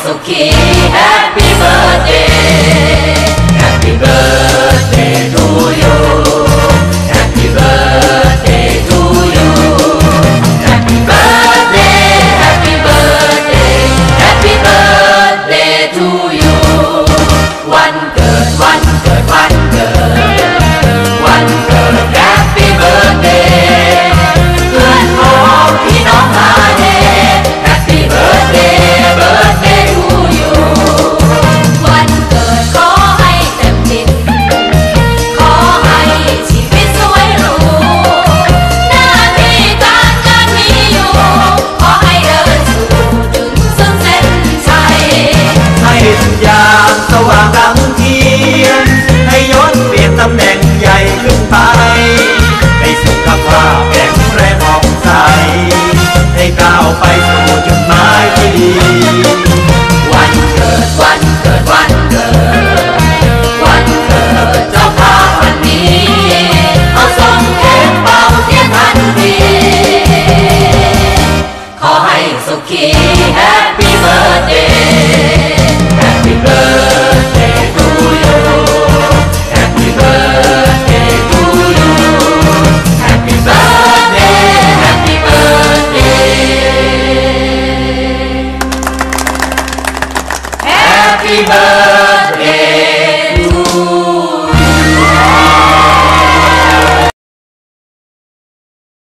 สุขี Happy birthday Happy birthday to you Happy birthday to you Happy birthday Happy birthday Happy birthday to you วันเกิดวันเกิดวันเกิดวันเกิด Happy birthday เพื่อนพ้องพี่น้องมาเด Happy birthday birthday to you วันเกิดขอให้เต็มจิตขอให้ชีวิตสวยหรูหน้าที่การงานมีอยู่ขอให้เดินสู่ถึงซึ่งเส้นชัยให้ทุกอย่างสว่างดังเทียนให้ยศเปลี่ยนตำแหน่งใหญ่ขึ้นไปให้สุขภาพแข็งแรงผ่องใสให้ก้าวไปสู่จุดหมายที่ดีวันเกิดวันเกิดวันเกิดวันเกิดเจ้าภาพวันนี้เอาส่งเค้กเป่าเทียนทันทีขอให้สุขี